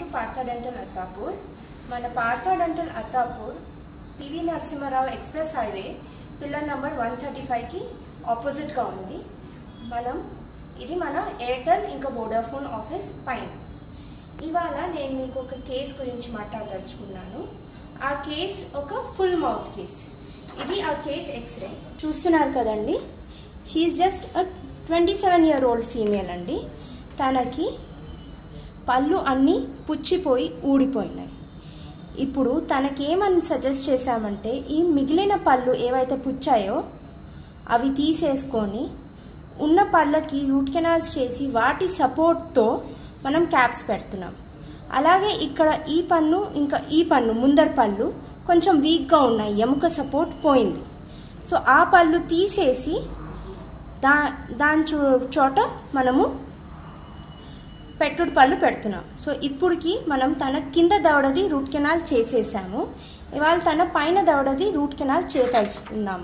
Partha Dental Attapur. మన Partha Dental Attapur PV Narasimharao Express Highway pillar number 135 కి opposite గా ఉంది. ఇది మన ఎయిర్టెల్ ఇంకా వోడాఫోన్ ఆఫీస్ పైన. ఇవాళ నేను మీకు ఒక కేస్ గురించి మాట్లాడదలుచుకున్నాను. ఆ కేస్ ఒక ఫుల్ మౌత్ కేస్. ఇది ఆ కేస్ ఎక్స్రే చూస్తున్నారు కదండి. She is just 27-year-old female అండి. తనకి పళ్ళు అన్నీ పుచ్చిపోయి ఊడిపోయినాయి. ఇప్పుడు తనకేమని సజెస్ట్ చేశామంటే ఈ మిగిలిన పళ్ళు ఏవైతే పుచ్చాయో అవి తీసేసుకొని ఉన్న పళ్ళకి రూట్ కెనాల్స్ చేసి వాటి సపోర్ట్తో మనం క్యాప్స్ పెడుతున్నాం. అలాగే ఇక్కడ ఈ పన్ను ఇంకా ఈ పన్ను ముందర పళ్ళు కొంచెం వీక్గా ఉన్నాయి, ఎముక సపోర్ట్ పోయింది. సో ఆ పళ్ళు తీసేసి దాని చోట మనము పెట్టుడు పళ్ళు పెడుతున్నాం. సో ఇప్పుడుకి మనం తన కింద దవడది రూట్ కెనాల్ చేసేసాము. ఇవాళ తన పైన దవడది రూట్ కెనాల్ చేయదలుచుకున్నాము.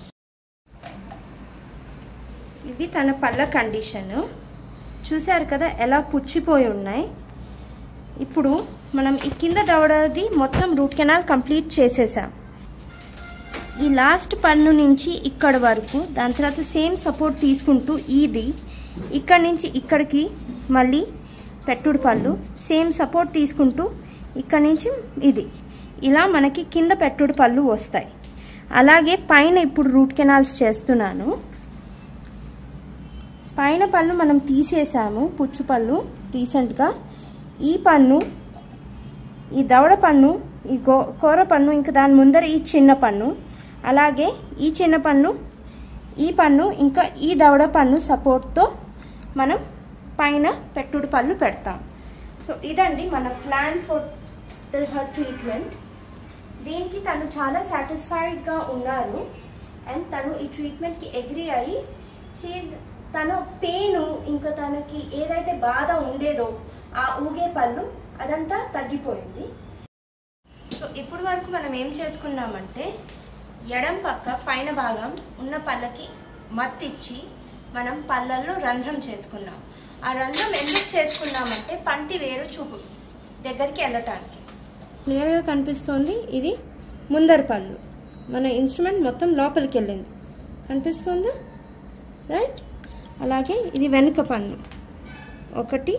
ఇవి తన పళ్ళ కండిషను చూశారు కదా, ఎలా పుచ్చిపోయి ఉన్నాయి. ఇప్పుడు మనం ఈ కింద దవడది మొత్తం రూట్ కెనాల్ కంప్లీట్ చేసేసాం. ఈ లాస్ట్ పన్ను నుంచి ఇక్కడ వరకు, దాని తర్వాత సేమ్ సపోర్ట్ తీసుకుంటూ ఇది ఇక్కడి నుంచి ఇక్కడికి మళ్ళీ పెట్టుడు పళ్ళు సేమ్ సపోర్ట్ తీసుకుంటూ ఇక్కడి నుంచి ఇది ఇలా మనకి కింద పెట్టుడు పళ్ళు వస్తాయి. అలాగే పైన ఇప్పుడు రూట్ కెనాల్స్ చేస్తున్నాను. పైన పళ్ళు మనం తీసేసాము, పుచ్చు పళ్ళు రీసెంట్గా. ఈ పన్ను, ఈ దవడ పన్ను, ఈ కూర పన్ను, ఇంకా దాని ముందర ఈ చిన్న పన్ను, అలాగే ఈ చిన్న పన్ను, ఈ పన్ను, ఇంకా ఈ దవడ పన్ను సపోర్ట్తో మనం పైన పెట్టుడు పళ్ళు పెడతాం. సో ఇదండి మన ప్లాన్ ఫర్ హర్ ట్రీట్మెంట్. దీనికి తను చాలా సాటిస్ఫైడ్గా ఉన్నారు. అండ్ తను ఈ ట్రీట్మెంట్కి అగ్రీ అయ్యి తన పెయిన్ ఇంకా తనకి ఏదైతే బాధ ఉండేదో ఆ ఊగే పళ్ళు అదంతా తగ్గిపోయింది. సో ఇప్పుడు వరకు మనం ఏం చేసుకున్నామంటే ఎడం పక్క పైన భాగం ఉన్న పళ్ళకి మత్తిచ్చి మనం పళ్ళల్లో రంధ్రం చేసుకున్నాం. ఆ రంధ్రం ఎందుకు చేసుకున్నామంటే పంటి వేరు చూపు దగ్గరికి వెళ్ళటానికి. క్లియర్గా కనిపిస్తోంది. ఇది ముందర పళ్ళు, మన ఇన్స్ట్రుమెంట్ మొత్తం లోపలికి వెళ్ళింది, కనిపిస్తుందా? రైట్. అలాగే ఇది వెనుక పన్ను, 1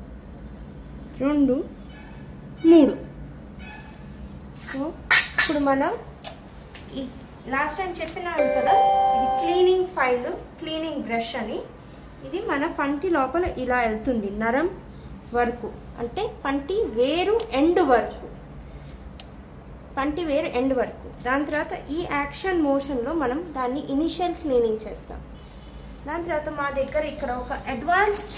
2 3. సో ఇప్పుడు మనం ఈ లాస్ట్ టైం చెప్పినాను కదా, ఇది క్లీనింగ్ ఫైల్, క్లీనింగ్ బ్రష్ అని. ఇది మన పంటి లోపల ఇలా వెళ్తుంది నరం వరకు, అంటే పంటి వేరు ఎండ్ వరకు, పంటి వేరు ఎండ్ వరకు. దాని తర్వాత ఈ యాక్షన్ మోషన్లో మనం దాన్ని ఇనిషియల్ క్లీనింగ్ చేస్తాం. దాని తర్వాత మా దగ్గర ఇక్కడ ఒక అడ్వాన్స్డ్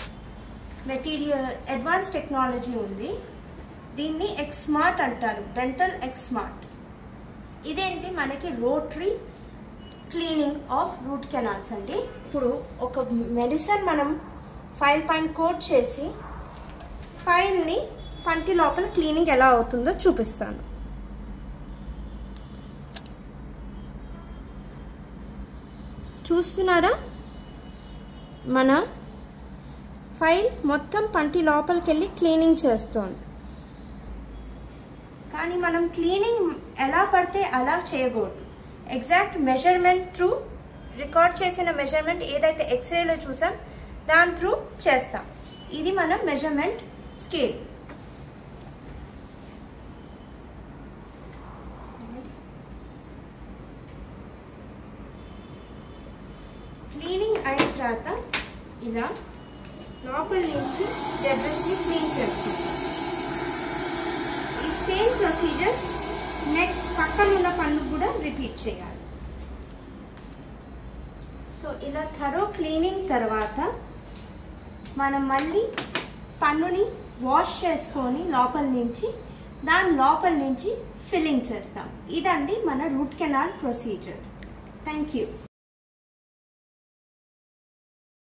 టెక్నాలజీ ఉంది. దీన్ని ఎక్స్మార్ట్ అంటారు, డెంటల్ ఎక్స్మార్ట్. ఇదేంటి, మనకి rotary cleaning of root canals అండి. ఇప్పుడు ఒక మెడిసిన్ మనం ఫైల్ పైన కోట్ చేసి ఫైల్ని పంటి లోపల క్లీనింగ్ ఎలా అవుతుందో చూపిస్తాను. చూస్తున్నారా, మన ఫైల్ మొత్తం పంటి లోపలికి వెళ్ళి క్లీనింగ్ చేస్తుంది. కానీ మనం క్లీనింగ్ ఎలా పడితే అలా చేయకూడదు. ఎగ్జాక్ట్ మెజర్మెంట్ త్రూ, రికార్డ్ చేసిన మెజర్మెంట్ ఏదైతే ఎక్స్రేలో చూసాం దాని త్రూ చేస్తాం. ఇది మన మెజర్మెంట్ స్కేల్. క్లీనింగ్ అయిన తర్వాత ఇలా లోపల నుంచి డెబ్రిస్ని క్లీన్ చేస్తాం. ఈ సేమ్ ప్రొసీజర్ నెక్స్ట్ పక్కన ఉన్న పన్ను కూడా రిపీట్ చేయాలి. సో ఇలా థరో క్లీనింగ్ తర్వాత మనం మళ్ళీ పన్నుని వాష్ చేసుకొని దాని లోపల నుంచి ఫిల్లింగ్ చేస్తాం. ఇదండి మన root canal procedure. Thank you.